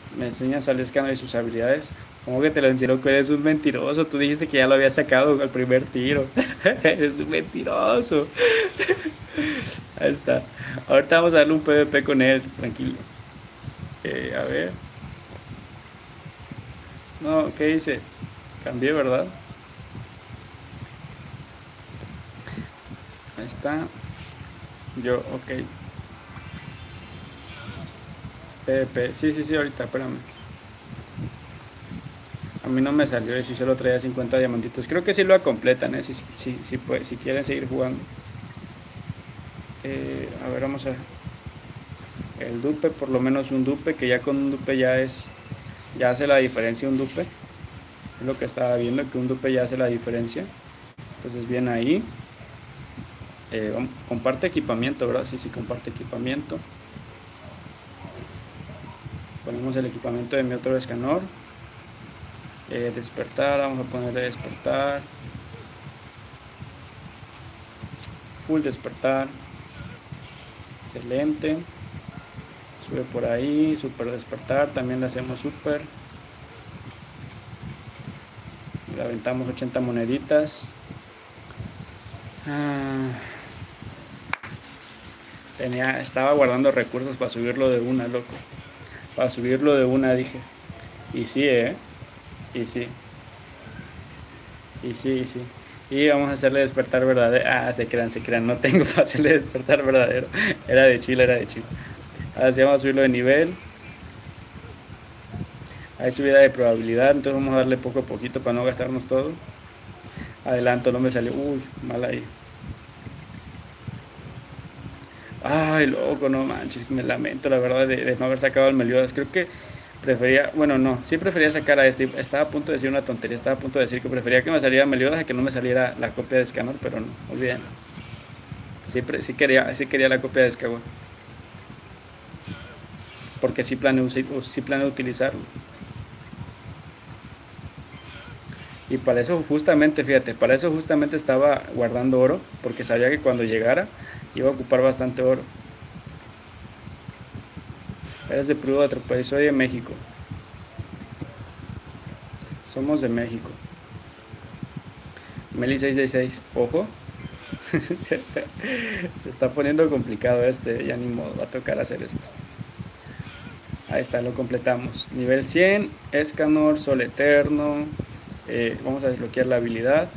Me enseñas al escáner y sus habilidades. ¿Cómo que te lo enseñó que eres un mentiroso? Tú dijiste que ya lo había sacado al primer tiro. Eres un mentiroso. Ahí está. Ahorita vamos a darle un PvP con él, tranquilo. A ver. No, ¿qué dice? Cambié, ¿verdad? Ahí está. Yo, ok. PvP. Sí, sí, sí, ahorita, espérame. A mí no me salió y si solo traía 50 diamantitos. Creo que sí lo completan, si quieren seguir jugando. A ver, vamos a... El dupe, por lo menos un dupe, que ya con un dupe ya es... Ya hace la diferencia un dupe. Es lo que estaba viendo, que un dupe ya hace la diferencia. Entonces bien ahí. Comparte equipamiento, ¿verdad? Sí, sí, comparte equipamiento. Ponemos el equipamiento de mi otro escanor. Despertar, vamos a ponerle despertar. Full despertar. Excelente. Sube por ahí, super despertar, también le hacemos super. Le aventamos 80 moneditas. Ah, estaba guardando recursos para subirlo de una, loco. Para subirlo de una, dije. Y sí, Y sí, y sí, y sí. Y vamos a hacerle despertar verdadero. Ah, se crean, se crean. No tengo para hacerle despertar verdadero. Era de Chile, era de Chile. Ahora sí vamos a subirlo de nivel. Hay subida de probabilidad, entonces vamos a darle poco a poquito para no gastarnos todo. Adelanto, no me salió. Uy, mal ahí. Ay, loco, no manches, me lamento la verdad de no haber sacado al Meliodas. Creo que prefería, bueno, no, sí prefería sacar a este. Estaba a punto de decir una tontería, estaba a punto de decir que prefería que me saliera Meliodas a que no me saliera la copia de Scanner, pero no, olviden. Sí quería la copia de Scanner, porque sí planeo utilizarlo. Y para eso justamente, fíjate, para eso justamente estaba guardando oro, porque sabía que cuando llegara iba a ocupar bastante oro. Eres de Perú, otro soy de México. Somos de México. Meli 666, ojo. Se está poniendo complicado este, ya ni modo, va a tocar hacer esto. Ahí está, lo completamos. Nivel 100, Escanor, Sol Eterno. Vamos a desbloquear la habilidad.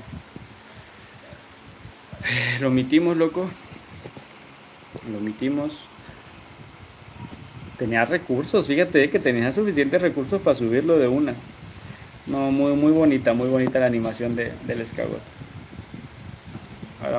Lo omitimos, loco. Lo omitimos. Tenía recursos, fíjate que tenía suficientes recursos para subirlo de una. No, muy bonita la animación del Skyward. Ahora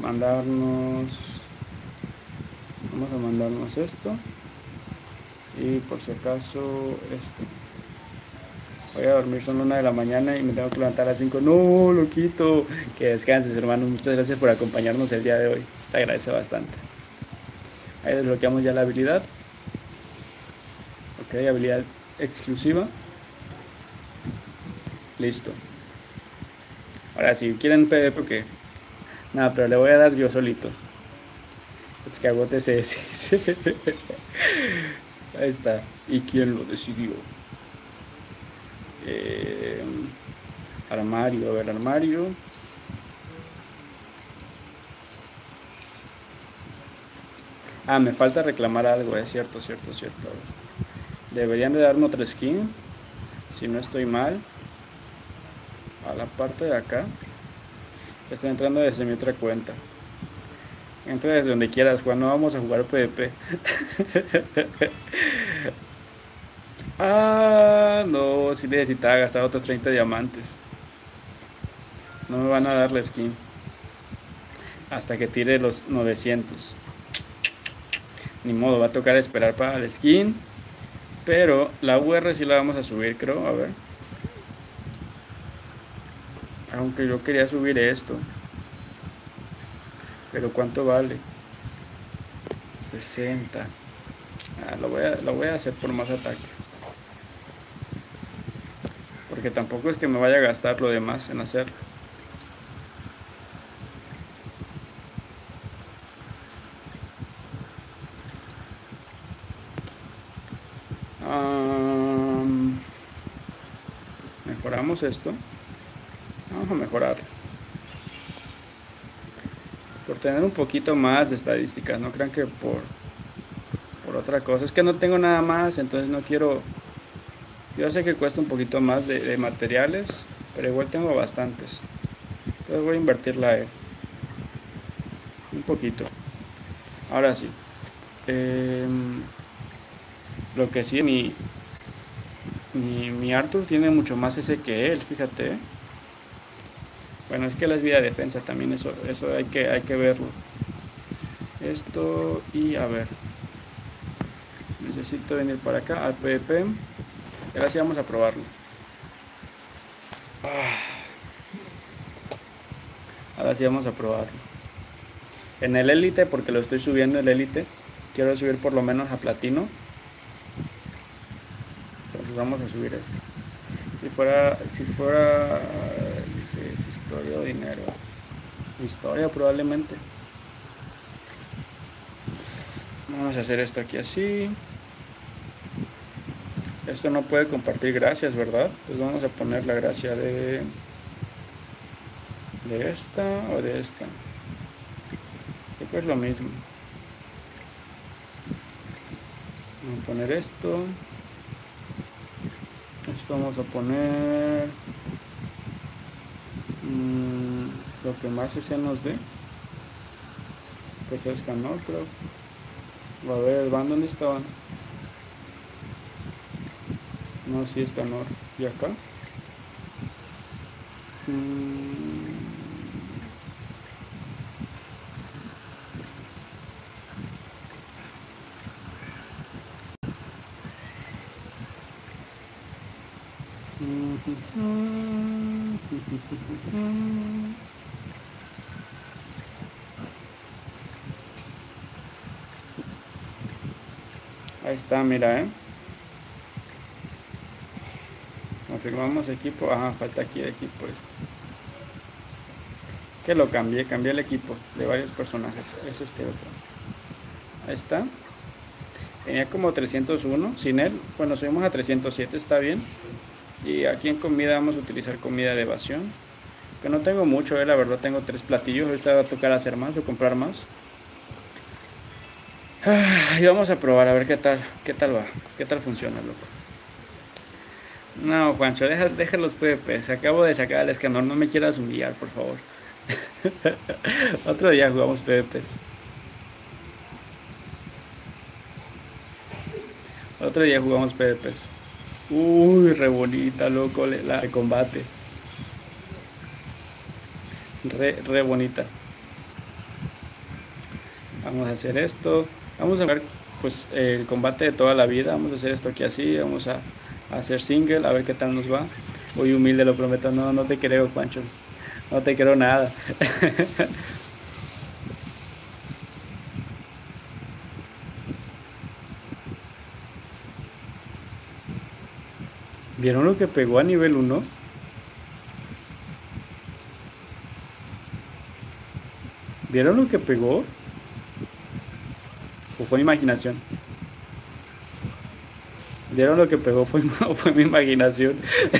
vamos a mandarnos esto. Y por si acaso, esto. Voy a dormir, son 1 de la mañana y me tengo que levantar a las 5. No, loquito. Que descanses, hermano. Muchas gracias por acompañarnos el día de hoy. Te agradece bastante. Ahí desbloqueamos ya la habilidad. Ok, habilidad exclusiva. Listo. Ahora, si quieren PvP, porque nada, pero le voy a dar yo solito. Escagote CS. Ahí está. ¿Y quién lo decidió? Eh, armario, a ver, armario. Ah, me falta reclamar algo, es cierto, cierto, cierto. Deberían de darme otra skin, si no estoy mal. A la parte de acá. Estoy entrando desde mi otra cuenta. Entra desde donde quieras, Juan, no vamos a jugar PvP. Ah, no, sí necesitaba gastar otros 30 diamantes. No me van a dar la skin. Hasta que tire los 900. Ni modo, va a tocar esperar para la skin. Pero la UR sí la vamos a subir, creo. A ver. Aunque yo quería subir esto. Pero ¿cuánto vale? 60. Ah, lo voy a hacer por más ataque. Porque tampoco es que me vaya a gastar lo demás en hacerlo. Mejoramos esto. Vamos a mejorar. Por tener un poquito más de estadísticas. No crean que por otra cosa. Es que no tengo nada más. Entonces no quiero... Yo sé que cuesta un poquito más de materiales. Pero igual tengo bastantes. Entonces voy a invertirla a él. Un poquito. Ahora sí. Lo que sí, mi Arthur tiene mucho más ese que él, fíjate. Bueno, es que él es vida de defensa también, eso hay que verlo. Esto y a ver. Necesito venir para acá al PvP. Ahora sí vamos a probarlo. Ahora sí vamos a probarlo. En el élite, porque lo estoy subiendo el élite. Quiero subir por lo menos a platino. Entonces vamos a subir esto. Si fuera dije, ¿es historia o dinero? Historia probablemente. Vamos a hacer esto aquí así. Esto no puede compartir gracias, ¿verdad? Entonces vamos a poner la gracia de esta o de esta. Creo que es lo mismo. Vamos a poner esto. Esto vamos a poner lo que más se nos dé. Pues es Canor, creo. A ver, ¿van dónde estaban? No, sí es Canor. ¿Y acá? Ahí está, mira, confirmamos equipo. Ajá, falta aquí el equipo este. Que lo cambié el equipo de varios personajes. Es este otro. Ahí está. Tenía como 301 sin él. Bueno, subimos a 307, está bien. Y aquí en comida vamos a utilizar comida de evasión. Que no tengo mucho, la verdad tengo 3 platillos. Ahorita va a tocar hacer más o comprar más. Y vamos a probar a ver qué tal va, qué tal funciona, loco. No, Juancho, deja los PvPs. Acabo de sacar al Escanor, no me quieras humillar, por favor. Otro día jugamos PvPs. Otro día jugamos PvPs. Uy, re bonita, loco, la de combate. Re bonita. Vamos a hacer esto. Vamos a ver pues el combate de toda la vida. Vamos a hacer esto aquí así. Vamos a hacer single, a ver qué tal nos va. Muy humilde, lo prometo. No te creo, Juancho. No te creo nada. ¿Vieron lo que pegó a nivel 1? ¿Vieron lo que pegó? ¿O fue mi imaginación? ¿Vieron lo que pegó? ¿Fue mi imaginación?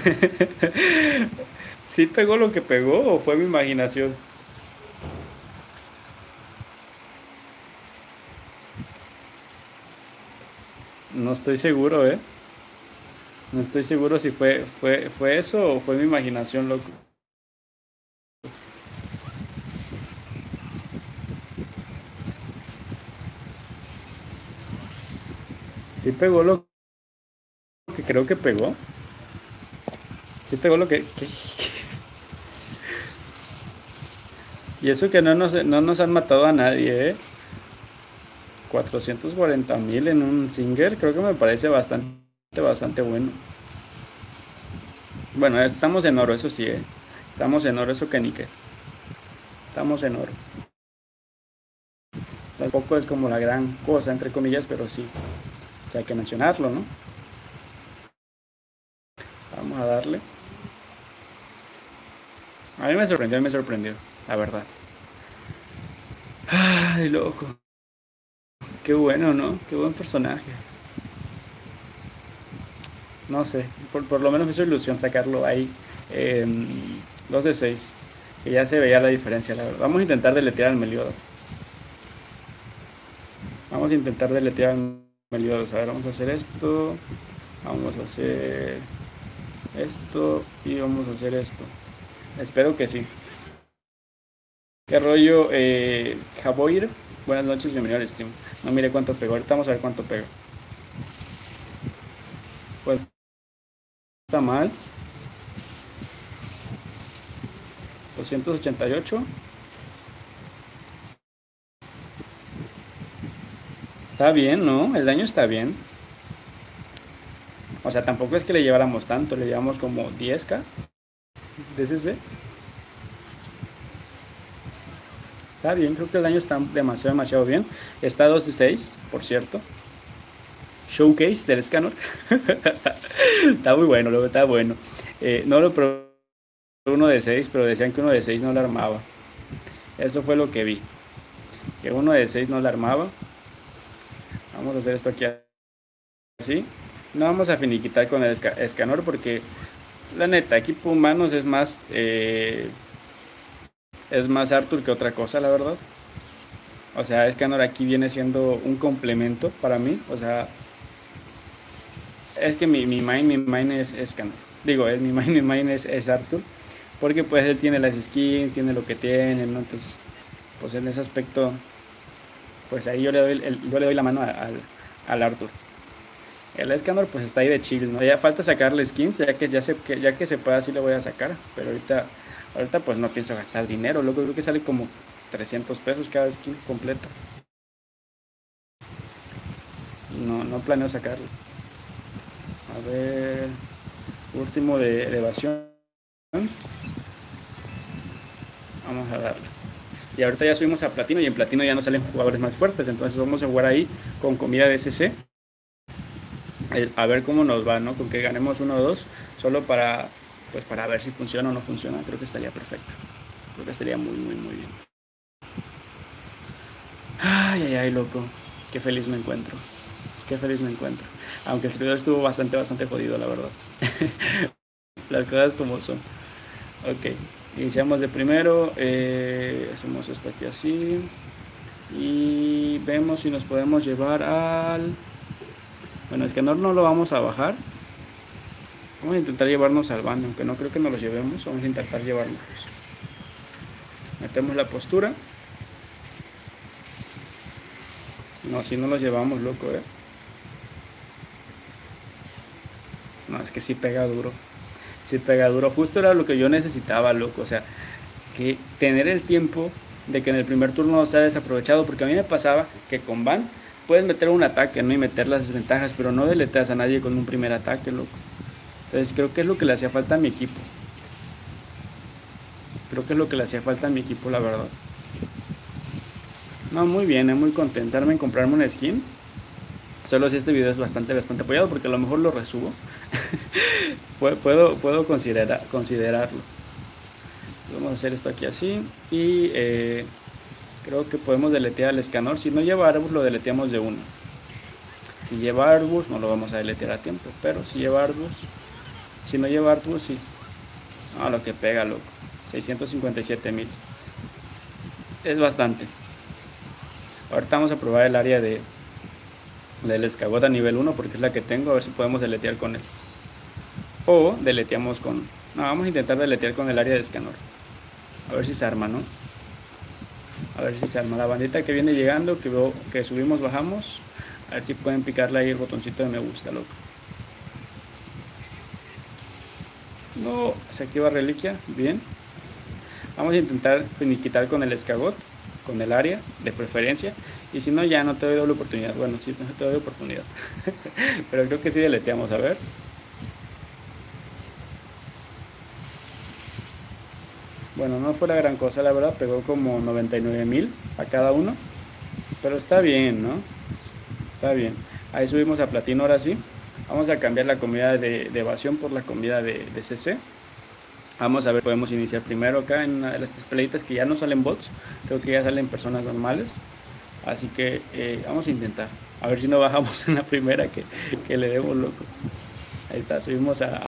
¿Sí pegó lo que pegó o fue mi imaginación? No estoy seguro, ¿eh? No estoy seguro si fue eso o fue mi imaginación, loco. ¿Sí pegó lo que creo que pegó? ¿Sí pegó lo que... Y eso que no nos han matado a nadie, ¿eh? 440,000 en un single, creo que me parece bastante bueno. Bueno, estamos en oro, eso sí, ¿eh? Estamos en oro, eso que ni qué. Estamos en oro. Tampoco es como la gran cosa, entre comillas, pero sí. O sea, hay que mencionarlo, ¿no? Vamos a darle. A mí me sorprendió, la verdad. Ay, loco. Qué bueno, ¿no? Qué buen personaje. No sé, por lo menos me hizo ilusión sacarlo ahí. 2 de 6. Que ya se veía la diferencia, la verdad. Vamos a intentar deletear al Meliodas. Vamos a intentar deletear al Meliodas. A ver, vamos a hacer esto. Vamos a hacer esto. Y vamos a hacer esto. Espero que sí. ¿Qué rollo? Javoir. Buenas noches, bienvenido al stream. No mire cuánto pegó. Ahorita vamos a ver cuánto pega. Pues está mal. 288. Está bien, ¿no? El daño está bien. O sea, tampoco es que le lleváramos tanto. Le llevamos como 10k de CC. Está bien, creo que el daño está demasiado, demasiado bien. Está 2 de 6, por cierto. Showcase del Escanor. Está muy bueno, luego está bueno. No lo probé 1 de 6, pero decían que 1 de 6 no la armaba. Eso fue lo que vi. Que 1 de 6 no la armaba. Vamos a hacer esto aquí así. No vamos a finiquitar con el Escanor porque la neta, equipo humanos es más Arthur que otra cosa, la verdad. O sea, Escanor aquí viene siendo un complemento para mí. O sea, es que mi main es Escanor. Digo, mi main es Arthur. Porque pues él tiene las skins, tiene lo que tiene, ¿no? Entonces, pues en ese aspecto, pues ahí yo le doy la mano al Arthur. El Escanor pues está ahí de chill, ¿no? Ya falta sacarle skins, ya que se pueda, sí le voy a sacar. Pero ahorita pues no pienso gastar dinero. Luego creo que sale como 300 pesos cada skin completa. No planeo sacarlo. A ver, último de evasión. Vamos a darle. Y ahorita ya subimos a platino y en platino ya no salen jugadores más fuertes. Entonces vamos a jugar ahí con comida de CC. A ver cómo nos va, ¿no? Con que ganemos 1 o 2. Solo para ver si funciona o no funciona. Creo que estaría perfecto. Creo que estaría muy, muy, muy bien. Ay, ay, ay, loco. Qué feliz me encuentro. Qué feliz me encuentro. Aunque el servidor estuvo bastante jodido, la verdad. Las cosas como son. Ok. Iniciamos de primero. Hacemos esto aquí así. Y vemos si nos podemos llevar al... Bueno, es que no lo vamos a bajar. Vamos a intentar llevarnos al bando, aunque no creo que nos lo llevemos. Vamos a intentar llevarnos. Metemos la postura. No, si no los llevamos, loco, No, es que sí pega duro. Sí pega duro. Justo era lo que yo necesitaba, loco. O sea, que tener el tiempo de que en el primer turno no sea desaprovechado. Porque a mí me pasaba que con Van puedes meter un ataque, ¿no? Y meter las desventajas, pero no deleteas a nadie con un primer ataque, loco. Entonces creo que es lo que le hacía falta a mi equipo. Creo que es lo que le hacía falta a mi equipo, la verdad. No, muy bien, muy contentarme en comprarme una skin. Solo si este video es bastante apoyado, porque a lo mejor lo resubo. puedo considerarlo. Vamos a hacer esto aquí así. Y creo que podemos deletear al Escanor. Si no lleva Arbus, lo deleteamos de uno. Si lleva Arbus, no lo vamos a deletear a tiempo. Pero si lleva Arbus, si no lleva Arbus, sí. Ah, lo que pega, loco. 657,000. Es bastante. Ahorita vamos a probar el área del Escagot a nivel 1 porque es la que tengo. A ver si podemos deletear con él. O deleteamos con... No, vamos a intentar deletear con el área de Escanor. A ver si se arma, ¿no? A ver si se arma. La bandita que viene llegando, que veo que subimos, bajamos. A ver si pueden picarle ahí el botoncito de me gusta, loco. No, se activa reliquia. Bien. Vamos a intentar finiquitar con el Escagot, con el área de preferencia. Y si no, ya no te doy doble oportunidad. Bueno, sí, no te doy oportunidad. Pero creo que sí deleteamos, a ver. Bueno, no fue la gran cosa, la verdad. Pegó como 99,000 a cada uno. Pero está bien, ¿no? Está bien. Ahí subimos a platino ahora sí. Vamos a cambiar la comida de evasión por la comida de CC. Vamos a ver, podemos iniciar primero acá en una de las peleitas que ya no salen bots. Creo que ya salen personas normales. Así que vamos a intentar. A ver si no bajamos en la primera que le demos, loco. Ahí está, subimos a